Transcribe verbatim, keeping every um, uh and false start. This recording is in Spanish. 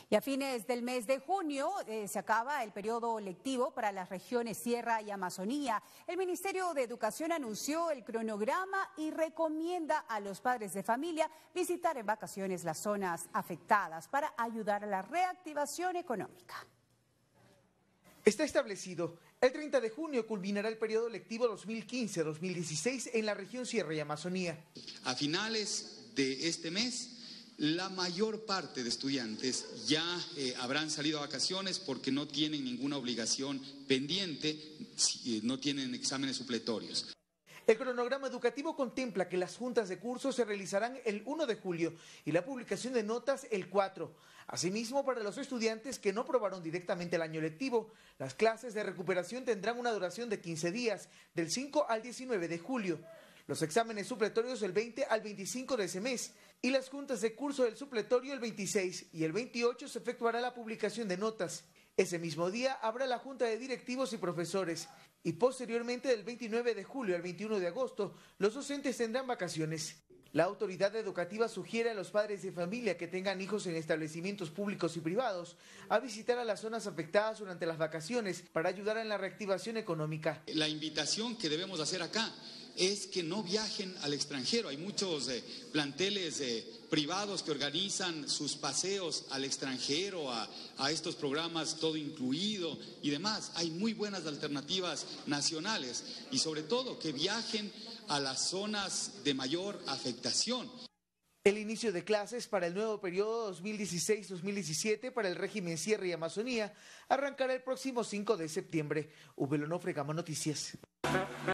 Y a fines del mes de junio eh, se acaba el periodo lectivo para las regiones Sierra y Amazonía. El Ministerio de Educación anunció el cronograma y recomienda a los padres de familia visitar en vacaciones las zonas afectadas para ayudar a la reactivación económica. Está establecido, el treinta de junio culminará el periodo lectivo dos mil quince dos mil dieciséis en la región Sierra y Amazonía. A finales de este mes, la mayor parte de estudiantes ya eh, habrán salido a vacaciones porque no tienen ninguna obligación pendiente, eh, no tienen exámenes supletorios. El cronograma educativo contempla que las juntas de curso se realizarán el uno de julio y la publicación de notas el cuatro. Asimismo, para los estudiantes que no aprobaron directamente el año lectivo, las clases de recuperación tendrán una duración de quince días, del cinco al diecinueve de julio. Los exámenes supletorios del veinte al veinticinco de ese mes y las juntas de curso del supletorio el veintiséis y el veintiocho se efectuará la publicación de notas. Ese mismo día habrá la junta de directivos y profesores y posteriormente del veintinueve de julio al veintiuno de agosto los docentes tendrán vacaciones. La autoridad educativa sugiere a los padres de familia que tengan hijos en establecimientos públicos y privados a visitar a las zonas afectadas durante las vacaciones para ayudar en la reactivación económica. La invitación que debemos hacer acá es que no viajen al extranjero. Hay muchos eh, planteles eh, privados que organizan sus paseos al extranjero, a, a estos programas todo incluido y demás. Hay muy buenas alternativas nacionales y sobre todo que viajen a las zonas de mayor afectación. El inicio de clases para el nuevo periodo dos mil dieciséis dos mil diecisiete para el régimen Sierra y Amazonía arrancará el próximo cinco de septiembre. Ubel Onofre, Gama Noticias.